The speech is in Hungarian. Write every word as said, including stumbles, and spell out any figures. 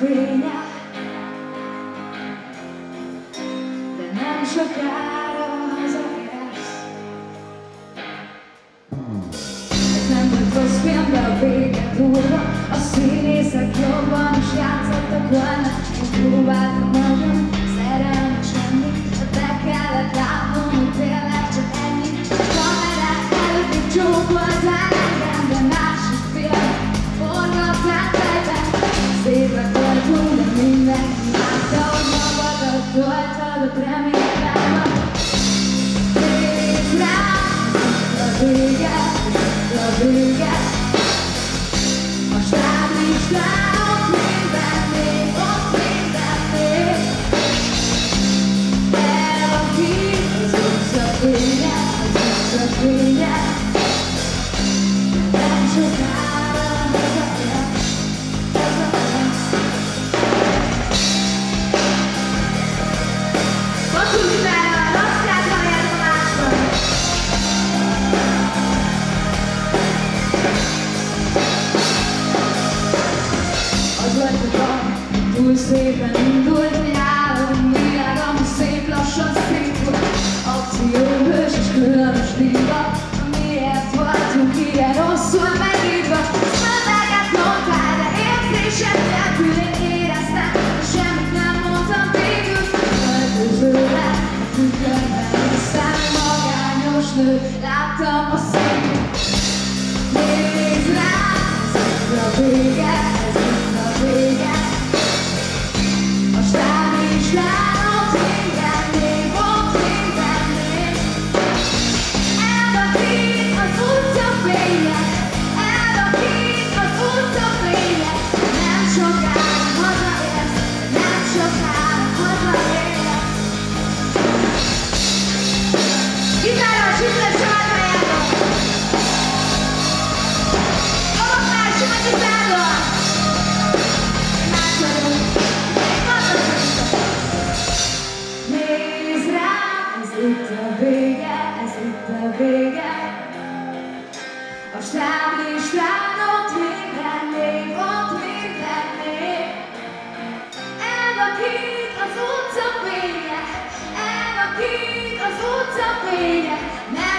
fénye, de nem sokára hazaérsz. Ez nem volt rossz film, de a vége durva. A színészek jobban is játszottak volna. Én próbáltam nagyon szerelmes lenni, de be kellett látnom, hogy tényleg csak ennyi. A kamerák előtt még csókoltál engem, de másik film forgattál fejben. Szépek voltunk, de mindenki látta, hogy magadat toltad a reményben. Nézd rám, a vége, a vége. A stáblistán ott minden még, ott minden még. Elvakít az utca fénye, az utca fénye. Nem sokára hazaérsz, hazaérsz. Basszus fel, lassan érsz a másban. Az volt a van, túl szépen indult, hogy álom világ, ami szép lassan szépül. Akcióhős és különös diva, miért voltunk ilyen rosszul megírva. Szöveget mondtál, de érzésem nélkül én éreztem, de semmit nem mondtam végül. Öltözőre, a tükörben néztem, magányos nő, láttam a szép. Nézd rám, ez itt a vége, ez itt a vége. A stáblistán ott minden még, ott minden még. Elvakít az utca fénye, elvakít az utca fénye. Nem sokára hazaérsz, nem sokára hazaérsz. Gitáros, üdvös sajtmájátok! Doboknál sima gitárral! Más vagyok, még mondhatom. Nézd rám, ez itt a vége, ez itt a vége. A stáblistán ott minden név, ott minden név. Elvakít az utca fénye, elvakít az utca fénye.